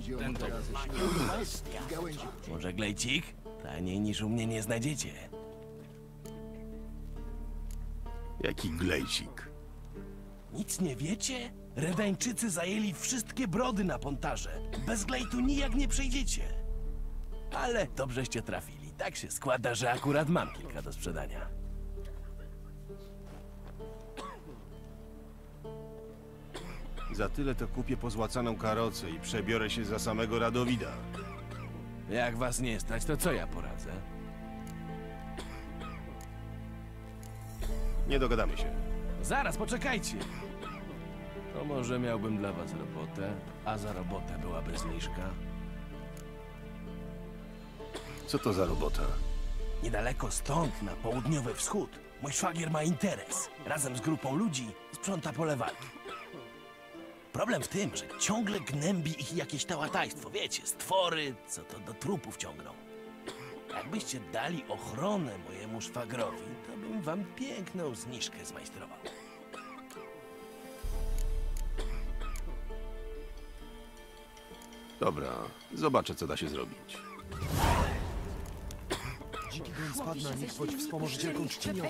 Ten to Może glejcik? Taniej niż u mnie nie znajdziecie. Jaki glejcik? Nic nie wiecie? Redańczycy zajęli wszystkie brody na Pontarze. Bez glejtu nijak nie przejdziecie. Ale dobrzeście trafili. Tak się składa, że akurat mam kilka do sprzedania. Za tyle to kupię pozłacaną karocę i przebiorę się za samego Radowida. Jak was nie stać, to co ja poradzę? Nie dogadamy się. Zaraz, poczekajcie. To może miałbym dla was robotę, a za robotę byłaby zniżka. Co to za robota? Niedaleko stąd, na południowy wschód, mój szwagier ma interes. Razem z grupą ludzi sprząta pole walki. Problem w tym, że ciągle gnębi ich jakieś tałatajstwo. Wiecie, stwory, co to do trupów ciągną. Jakbyście dali ochronę mojemu szwagrowi, to bym wam piękną zniżkę zmajstrował. Dobra, zobaczę, co da się zrobić. dziki gon spadł na nich, choć wspomożycielką czcinią.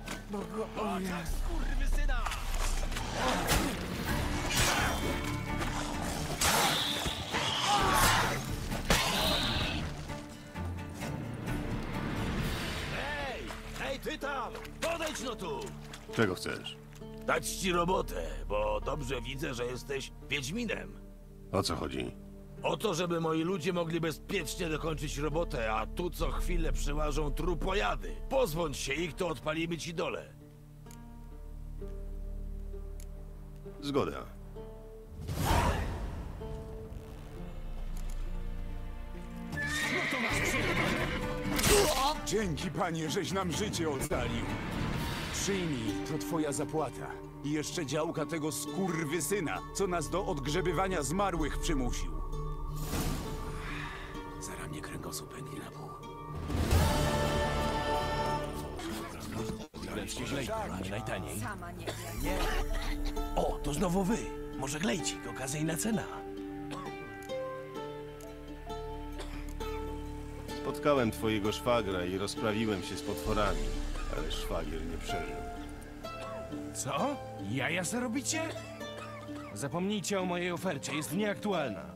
Hej, ty tam! Podejdź no tu! Czego chcesz? Dać ci robotę, bo dobrze widzę, że jesteś Wiedźminem. O co chodzi? O to, żeby moi ludzie mogli bezpiecznie dokończyć robotę, a tu co chwilę przyłażą trupojady. Pozbądź się ich, to odpalimy ci dole. Zgoda. Dzięki, panie, żeś nam życie ocalił. Przyjmij, to twoja zapłata. I jeszcze działka tego skurwysyna, co nas do odgrzebywania zmarłych przymusił. Zaraz mnie kręgosłup pęknie na pół. Wreszcie glejtu, ale najtaniej. Sama nie wiem. O, to znowu wy. Może glejcik, okazyjna cena. Spotkałem twojego szwagra i rozprawiłem się z potworami, ale szwagier nie przeżył. Co? Jaja se robicie? Zapomnijcie o mojej ofercie, jest nieaktualna.